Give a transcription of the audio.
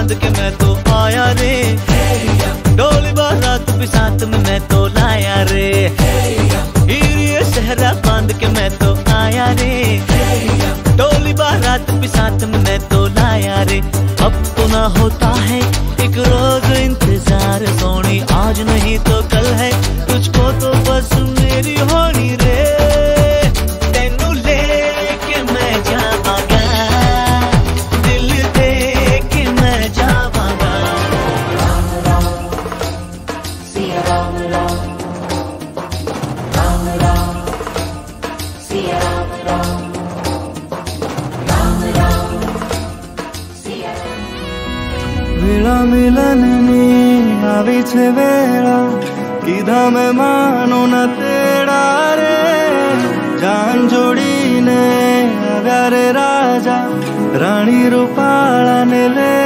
बांध के मैं तो आया रे, डोली बारात भी साथ में मैं तो लाया रे, हीरे सहरा बांध के मैं तो आया रे, डोली बारात भी साथ में मैं तो लाया रे। अब तो ना होता है एक रोज इंतजार सोनी, आज नहीं तो कल है तुझको तो बस मेरी होनी रे, तेनू लेके मैं जावांगा, दिल दे के मैं जावांगा। राम राम सिया राम राम, राम राम सिया राम राम, राम राम सिया राम। वेला मिलननी આવી છે વેળા, કીધા મેં માનો ન તેડા રે, જાન જોડીને આવ્યા રે રાજા, રાણી રૂપાળાને લે